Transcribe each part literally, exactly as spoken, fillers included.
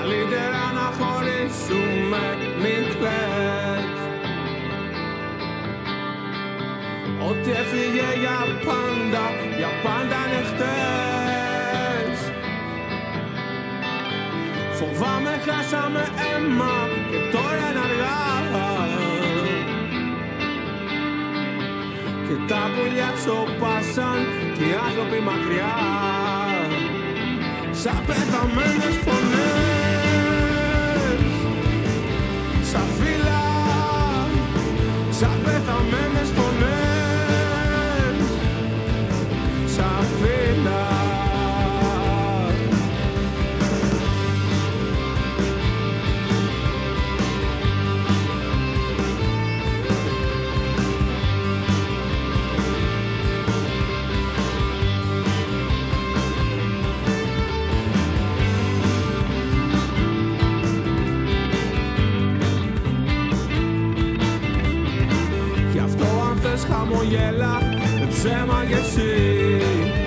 Καλύτερα να χωρίσουμε, μην κλαις. Ό,τι έφυγε για πάντα, για πάντα είναι χτες. Φοβάμαι χάσαμε αίμα και τώρα είναι αργά. Και τα πουλιά σωπάσαν και οι άνθρωποι μακριά. Σαν πεθαμένες φωνές, σαν φύλλα, σαν πεθαμένες φωνές, σαν φύλλα. Χαμογέλα με ψέμα κι εσύ.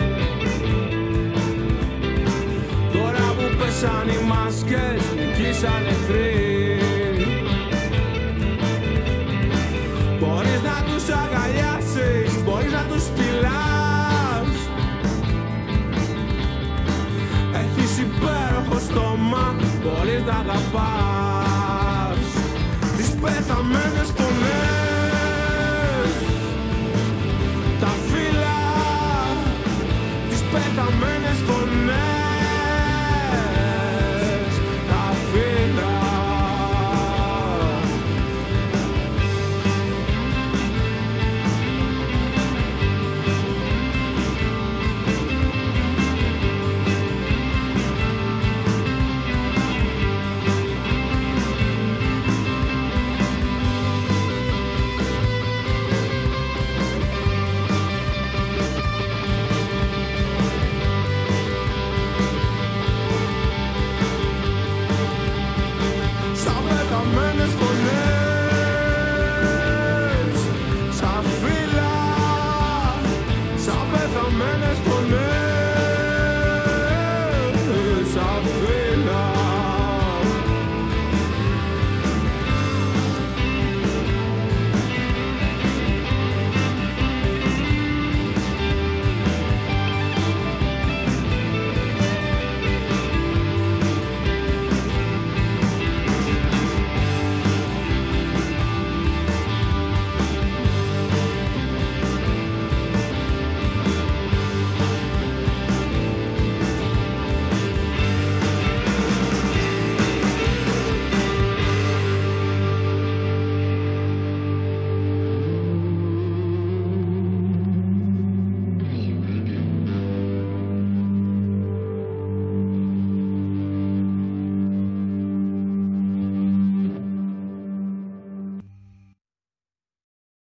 Τώρα που πέσαν οι μάσκες, νικήσαν εχθροί. Μπορείς να τους αγκαλιάσεις, μπορείς να τους φυλάς. Έχεις υπέροχο στόμα, μπορείς να αγαπάς τις πεθαμένες φωνές.